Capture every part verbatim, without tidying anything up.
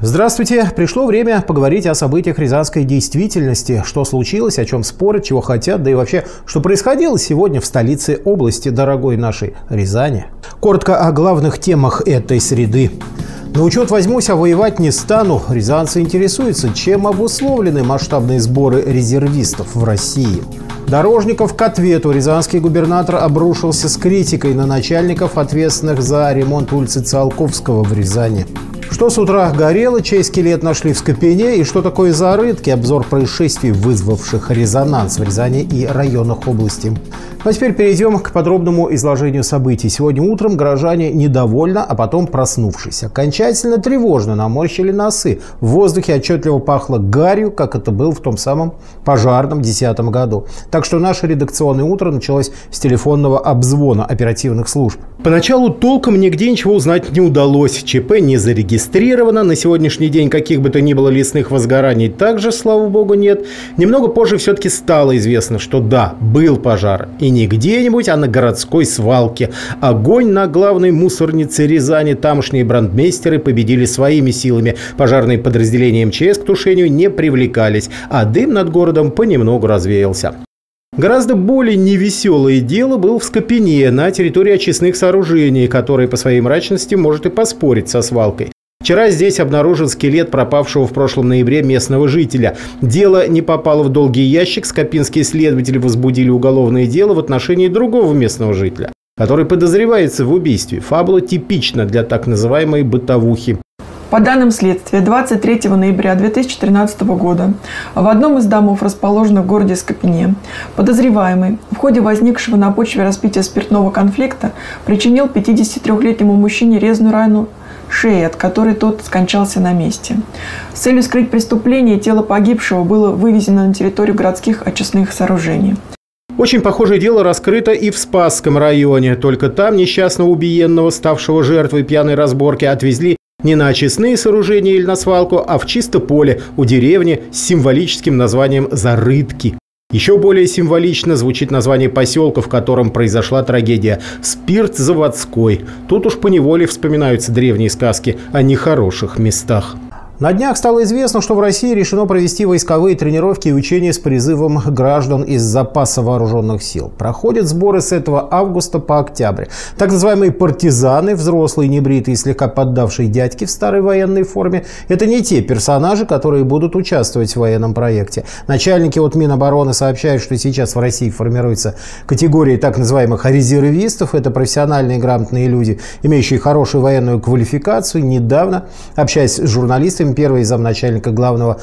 Здравствуйте! Пришло время поговорить о событиях рязанской действительности. Что случилось, о чем спорят, чего хотят, да и вообще, что происходило сегодня в столице области, дорогой нашей Рязани. Коротко о главных темах этой среды. На учет возьмусь, а воевать не стану. Рязанцы интересуются, чем обусловлены масштабные сборы резервистов в России. Дорожников к ответу. Рязанский губернатор обрушился с критикой на начальников, ответственных за ремонт улицы Циолковского в Рязани. Что с утра горело, чей скелет нашли в Скопине и что такое зарытки, обзор происшествий, вызвавших резонанс в Рязани и районах области. Ну а теперь перейдем к подробному изложению событий. Сегодня утром горожане недовольно, а потом проснувшись, окончательно тревожно наморщили носы. В воздухе отчетливо пахло гарью, как это было в том самом пожарном десятом году. Так что наше редакционное утро началось с телефонного обзвона оперативных служб. Поначалу толком нигде ничего узнать не удалось. ЧП не зарегистрировано. На сегодняшний день каких бы то ни было лесных возгораний также, слава богу, нет. Немного позже все-таки стало известно, что да, был пожар. И не где-нибудь, а на городской свалке. Огонь на главной мусорнице Рязани тамошние брандмейстеры победили своими силами. Пожарные подразделения МЧС к тушению не привлекались, а дым над городом понемногу развеялся. Гораздо более невеселое дело было в Скопине, на территории очистных сооружений, которые по своей мрачности может и поспорить со свалкой. Вчера здесь обнаружен скелет пропавшего в прошлом ноябре местного жителя. Дело не попало в долгий ящик. Скопинские следователи возбудили уголовное дело в отношении другого местного жителя, который подозревается в убийстве. Фабула типична для так называемой бытовухи. По данным следствия, двадцать третьего ноября две тысячи тринадцатого года в одном из домов, расположенных в городе Скопине, подозреваемый в ходе возникшего на почве распития спиртного конфликта причинил пятидесятитрёхлетнему мужчине резную рану шеи, от которой тот скончался на месте. С целью скрыть преступление тело погибшего было вывезено на территорию городских очистных сооружений. Очень похожее дело раскрыто и в Спасском районе. Только там несчастного убиенного, ставшего жертвой пьяной разборки, отвезли не на очистные сооружения или на свалку, а в чисто поле у деревни с символическим названием «Зарытки». Еще более символично звучит название поселка, в котором произошла трагедия – Спиртзаводской. Тут уж поневоле вспоминаются древние сказки о нехороших местах. На днях стало известно, что в России решено провести войсковые тренировки и учения с призывом граждан из запаса вооруженных сил. Проходят сборы с этого августа по октябрь. Так называемые партизаны, взрослые, небритые, слегка поддавшие дядьки в старой военной форме, это не те персонажи, которые будут участвовать в военном проекте. Начальники от Минобороны сообщают, что сейчас в России формируется категория так называемых резервистов. Это профессиональные грамотные люди, имеющие хорошую военную квалификацию. Недавно, общаясь с журналистами, первый замначальника главного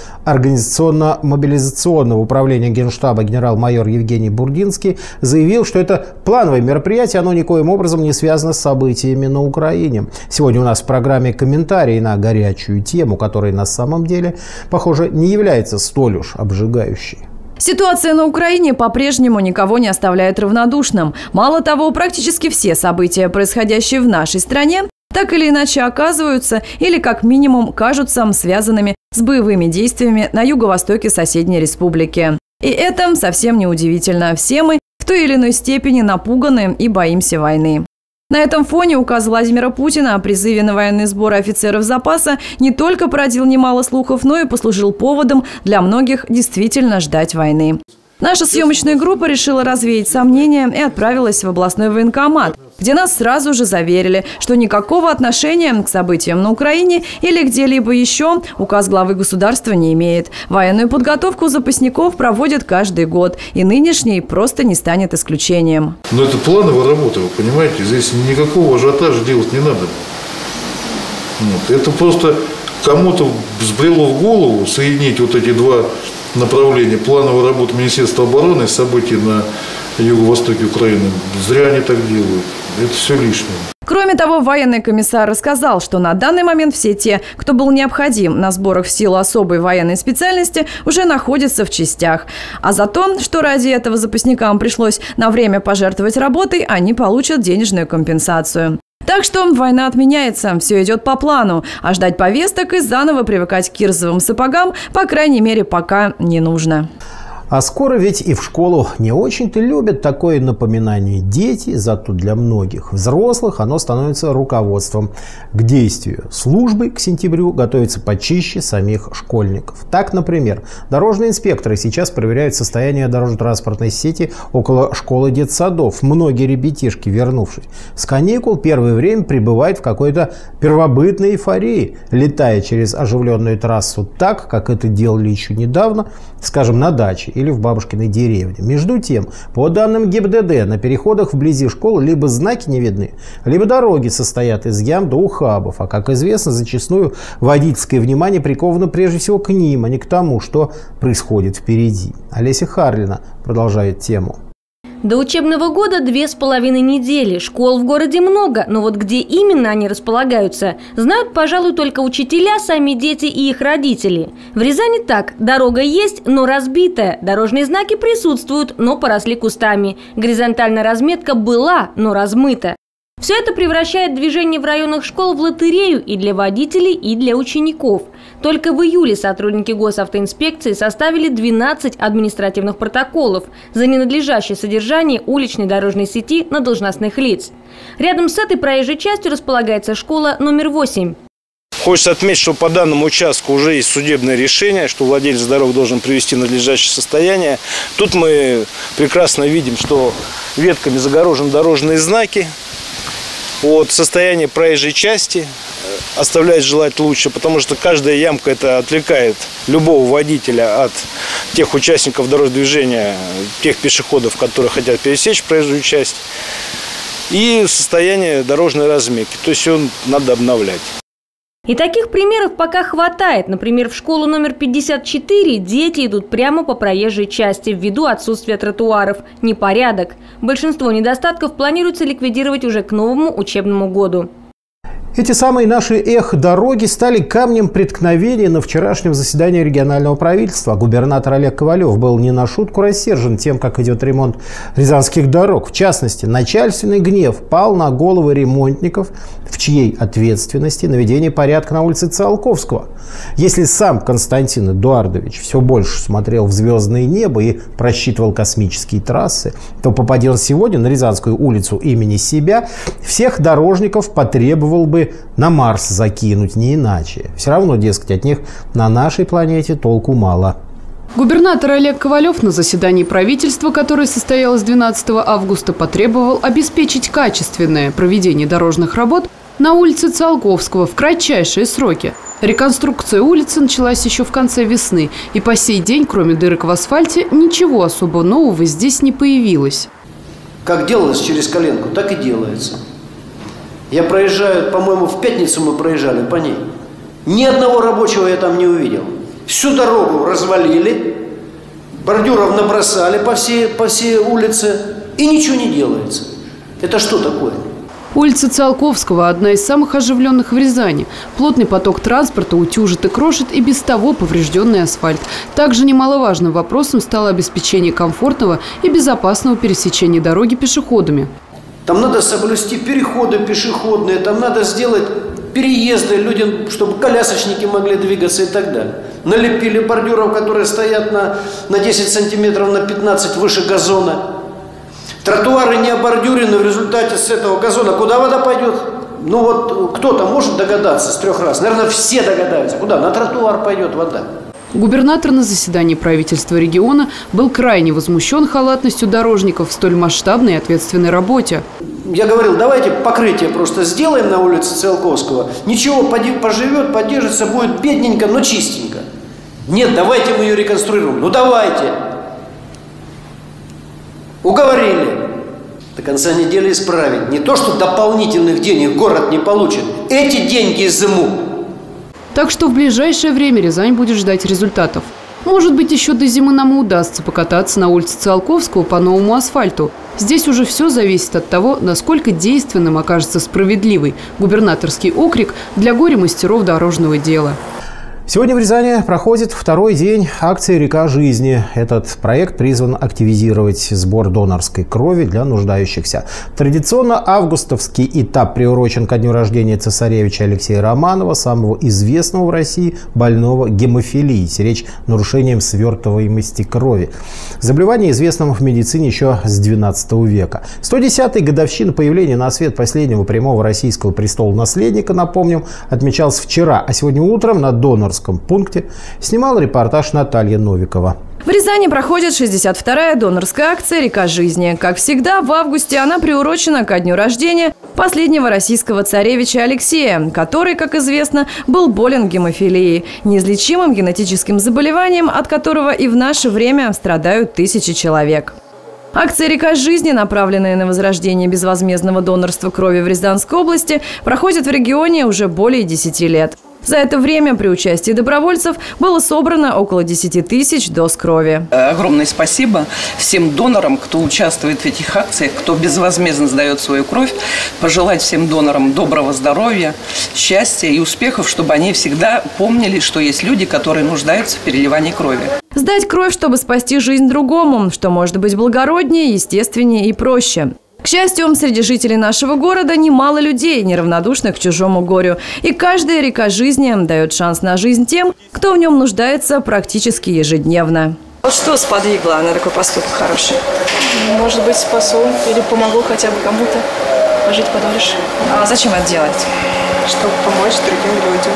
организационно-мобилизационного управления Генштаба генерал-майор Евгений Бурдинский заявил, что это плановое мероприятие, оно никоим образом не связано с событиями на Украине. Сегодня у нас в программе комментарии на горячую тему, которая на самом деле, похоже, не является столь уж обжигающей. Ситуация на Украине по-прежнему никого не оставляет равнодушным. Мало того, практически все события, происходящие в нашей стране, так или иначе оказываются или как минимум кажутся связанными с боевыми действиями на юго-востоке соседней республики. И это совсем не удивительно. Все мы в той или иной степени напуганы и боимся войны. На этом фоне указ Владимира Путина о призыве на военные сборы офицеров запаса не только породил немало слухов, но и послужил поводом для многих действительно ждать войны. Наша съемочная группа решила развеять сомнения и отправилась в областной военкомат, где нас сразу же заверили, что никакого отношения к событиям на Украине или где-либо еще указ главы государства не имеет. Военную подготовку запасников проводят каждый год, и нынешний просто не станет исключением. Но это плановая работа, вы понимаете, здесь никакого ажиотажа делать не надо. Вот. Это просто кому-то взбрело в голову соединить вот эти два направления: плановая работа Министерства обороны и события на юго-востоке Украины. Зря они так делают. Это все лишнее. Кроме того, военный комиссар рассказал, что на данный момент все те, кто был необходим на сборах в силу особой военной специальности, уже находятся в частях. А за то, что ради этого запасникам пришлось на время пожертвовать работой, они получат денежную компенсацию. Так что война отменяется, все идет по плану, а ждать повесток и заново привыкать к кирзовым сапогам, по крайней мере, пока не нужно. А скоро ведь и в школу не очень-то любят такое напоминание дети, зато для многих взрослых оно становится руководством к действию. Службы к сентябрю готовятся почище самих школьников. Так, например, дорожные инспекторы сейчас проверяют состояние дорожно-транспортной сети около школы детсадов. Многие ребятишки, вернувшись с каникул, первое время пребывают в какой-то первобытной эйфории, летая через оживленную трассу так, как это делали еще недавно, скажем, на даче или в бабушкиной деревне. Между тем, по данным ГИБДД, на переходах вблизи школ либо знаки не видны, либо дороги состоят из ям до ухабов. А, как известно, зачастую водительское внимание приковано прежде всего к ним, а не к тому, что происходит впереди. Олеся Харлина продолжает тему. До учебного года две с половиной недели. Школ в городе много, но вот где именно они располагаются, знают, пожалуй, только учителя, сами дети и их родители. В Рязани так. Дорога есть, но разбитая. Дорожные знаки присутствуют, но поросли кустами. Горизонтальная разметка была, но размыта. Все это превращает движение в районах школ в лотерею и для водителей, и для учеников. Только в июле сотрудники госавтоинспекции составили двенадцать административных протоколов за ненадлежащее содержание уличной дорожной сети на должностных лиц. Рядом с этой проезжей частью располагается школа номер восемь. Хочется отметить, что по данному участку уже есть судебное решение, что владелец дорог должен привести в надлежащее состояние. Тут мы прекрасно видим, что ветками загорожены дорожные знаки. Вот состояние проезжей части оставляет желать лучше, потому что каждая ямка это отвлекает любого водителя от тех участников дорожного движения, тех пешеходов, которые хотят пересечь проезжую часть, и состояние дорожной разметки, то есть ее надо обновлять. И таких примеров пока хватает. Например, в школу номер пятьдесят четыре дети идут прямо по проезжей части ввиду отсутствия тротуаров. Непорядок. Большинство недостатков планируется ликвидировать уже к новому учебному году. Эти самые наши эх-дороги стали камнем преткновения на вчерашнем заседании регионального правительства. Губернатор Олег Ковалев был не на шутку рассержен тем, как идет ремонт рязанских дорог. В частности, начальственный гнев пал на головы ремонтников, в чьей ответственности наведение порядка на улице Циолковского. Если сам Константин Эдуардович все больше смотрел в звездное небо и просчитывал космические трассы, то, попадя он сегодня на Рязанскую улицу имени себя, всех дорожников потребовал бы на Марс закинуть, не иначе. Все равно, дескать, от них на нашей планете толку мало. Губернатор Олег Ковалев на заседании правительства, которое состоялось двенадцатого августа, потребовал обеспечить качественное проведение дорожных работ на улице Циолковского в кратчайшие сроки. Реконструкция улицы началась еще в конце весны, и по сей день, кроме дырок в асфальте, ничего особо нового здесь не появилось. Как делалось через коленку, так и делается. Я проезжаю, по-моему, в пятницу мы проезжали по ней. Ни одного рабочего я там не увидел. Всю дорогу развалили, бордюров набросали по всей, по всей улице, и ничего не делается. Это что такое? Улица Циолковского – одна из самых оживленных в Рязани. Плотный поток транспорта утюжит и крошит и без того поврежденный асфальт. Также немаловажным вопросом стало обеспечение комфортного и безопасного пересечения дороги пешеходами. Там надо соблюсти переходы пешеходные, там надо сделать переезды людям, чтобы колясочники могли двигаться и так далее. Налепили бордюров, которые стоят на, на десять сантиметров, на пятнадцать выше газона. Тротуары не обордюрены, в результате с этого газона куда вода пойдет? Ну вот кто-то может догадаться с трех раз. Наверное, все догадаются. Куда? На тротуар пойдет вода. Губернатор на заседании правительства региона был крайне возмущен халатностью дорожников в столь масштабной и ответственной работе. Я говорил, давайте покрытие просто сделаем на улице Циолковского. Ничего, поживет, поддержится, будет бедненько, но чистенько. Нет, давайте мы ее реконструируем. Ну давайте. Уговорили. До конца недели исправить. Не то, что дополнительных денег город не получит. Эти деньги изымут. Так что в ближайшее время Рязань будет ждать результатов. Может быть, еще до зимы нам и удастся покататься на улице Циолковского по новому асфальту. Здесь уже все зависит от того, насколько действенным окажется справедливый губернаторский окрик для горе-мастеров дорожного дела. Сегодня в Рязани проходит второй день акции «Река жизни». Этот проект призван активизировать сбор донорской крови для нуждающихся. Традиционно августовский этап приурочен ко дню рождения цесаревича Алексея Романова, самого известного в России больного гемофилией, речь нарушением свертываемости крови. Заболевание известно в медицине еще с двенадцатого века. сто десятая годовщина появления на свет последнего прямого российского престола-наследника, напомним, отмечалась вчера, а сегодня утром на донорском пункте снимала репортаж Наталья Новикова. В Рязани проходит шестьдесят вторая донорская акция «Река жизни». Как всегда, в августе она приурочена ко дню рождения последнего российского царевича Алексея, который, как известно, был болен гемофилией, неизлечимым генетическим заболеванием, от которого и в наше время страдают тысячи человек. Акция «Река жизни», направленная на возрождение безвозмездного донорства крови в Рязанской области, проходит в регионе уже более десяти лет. За это время при участии добровольцев было собрано около десяти тысяч доз крови. Огромное спасибо всем донорам, кто участвует в этих акциях, кто безвозмездно сдает свою кровь. Пожелать всем донорам доброго здоровья, счастья и успехов, чтобы они всегда помнили, что есть люди, которые нуждаются в переливании крови. Сдать кровь, чтобы спасти жизнь другому, что может быть благороднее, естественнее и проще. К счастью, среди жителей нашего города немало людей, неравнодушных к чужому горю. И каждая «Река жизни» дает шанс на жизнь тем, кто в нем нуждается практически ежедневно. Вот что сподвигло на такой поступок хороший? Может быть, спасу или помогу хотя бы кому-то пожить подольше. А зачем это делать? Чтобы помочь другим людям.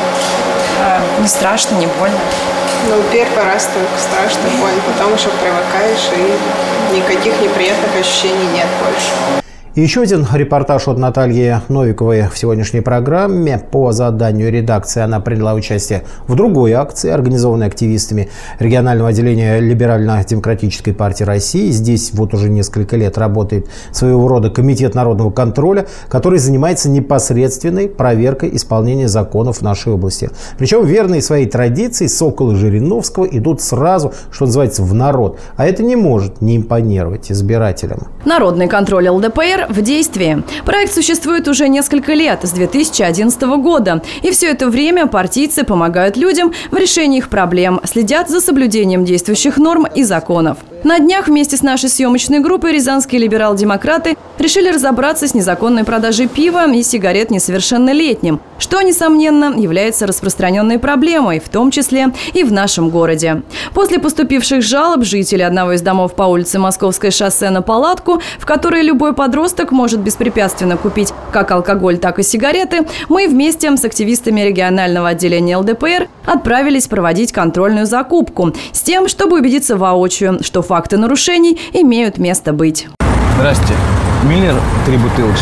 А, не страшно, не больно? Ну, первый раз только страшно, больно, потом еще привыкаешь, и никаких неприятных ощущений нет больше. И еще один репортаж от Натальи Новиковой в сегодняшней программе. По заданию редакции она приняла участие в другой акции, организованной активистами регионального отделения Либерально-демократической партии России. Здесь вот уже несколько лет работает своего рода комитет народного контроля, который занимается непосредственной проверкой исполнения законов в нашей области. Причем верные своей традиции Сокол и Жириновского идут сразу, что называется, в народ. А это не может не импонировать избирателям. Народный контроль эл дэ пэ эр в действии. Проект существует уже несколько лет, с две тысячи одиннадцатого года. И все это время партийцы помогают людям в решении их проблем, следят за соблюдением действующих норм и законов. На днях вместе с нашей съемочной группой рязанские либерал-демократы решили разобраться с незаконной продажей пива и сигарет несовершеннолетним, что, несомненно, является распространенной проблемой, в том числе и в нашем городе. После поступивших жалоб жители одного из домов по улице Московское шоссе на палатку, в которой любой подросток может беспрепятственно купить как алкоголь, так и сигареты, мы вместе с активистами регионального отделения эл дэ пэ эр отправились проводить контрольную закупку с тем, чтобы убедиться воочию, что факты нарушений имеют место быть. Здрасте. Миллер три бутылочки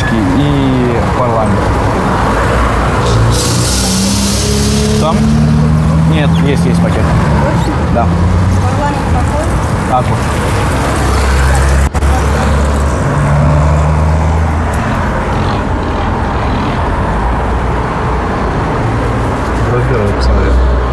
и парламент. Там? Нет, есть, есть пакет. Да. Парламент какой? Аква. Разбираю, посмотрю.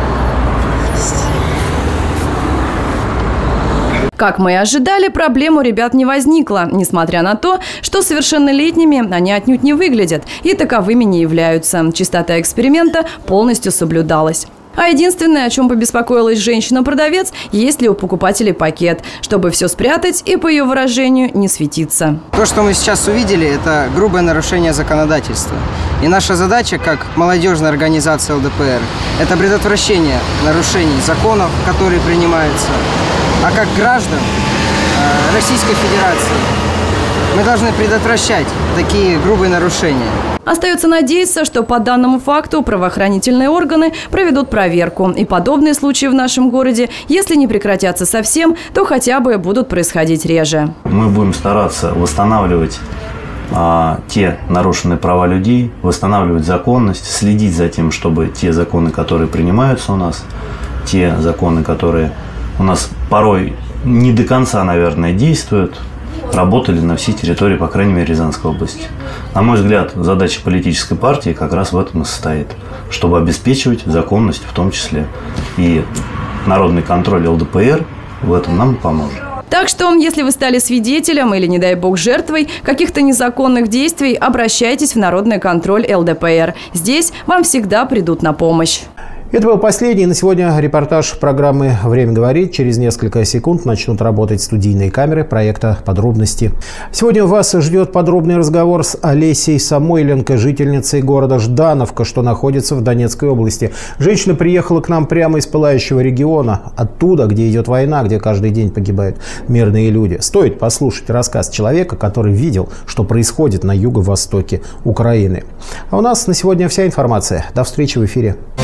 Как мы и ожидали, проблем у ребят не возникло, несмотря на то, что совершеннолетними они отнюдь не выглядят и таковыми не являются. Чистота эксперимента полностью соблюдалась. А единственное, о чем побеспокоилась женщина-продавец, есть ли у покупателей пакет, чтобы все спрятать и, по ее выражению, не светиться. То, что мы сейчас увидели, это грубое нарушение законодательства. И наша задача, как молодежная организация эл дэ пэ эр, это предотвращение нарушений законов, которые принимаются. А как граждан э, Российской Федерации мы должны предотвращать такие грубые нарушения. Остается надеяться, что по данному факту правоохранительные органы проведут проверку. И подобные случаи в нашем городе, если не прекратятся совсем, то хотя бы будут происходить реже. Мы будем стараться восстанавливать а, те нарушенные права людей, восстанавливать законность, следить за тем, чтобы те законы, которые принимаются у нас, те законы, которые у нас порой не до конца, наверное, действуют, работали на всей территории, по крайней мере, Рязанской области. На мой взгляд, задача политической партии как раз в этом и состоит, чтобы обеспечивать законность в том числе. И народный контроль эл дэ пэ эр в этом нам поможет. Так что, если вы стали свидетелем или, не дай бог, жертвой каких-то незаконных действий, обращайтесь в народный контроль эл дэ пэ эр. Здесь вам всегда придут на помощь. Это был последний на сегодня репортаж программы «Время говорит». Через несколько секунд начнут работать студийные камеры проекта «Подробности». Сегодня вас ждет подробный разговор с Олесей Самойленко, жительницей города Ждановка, что находится в Донецкой области. Женщина приехала к нам прямо из пылающего региона, оттуда, где идет война, где каждый день погибают мирные люди. Стоит послушать рассказ человека, который видел, что происходит на юго-востоке Украины. А у нас на сегодня вся информация. До встречи в эфире.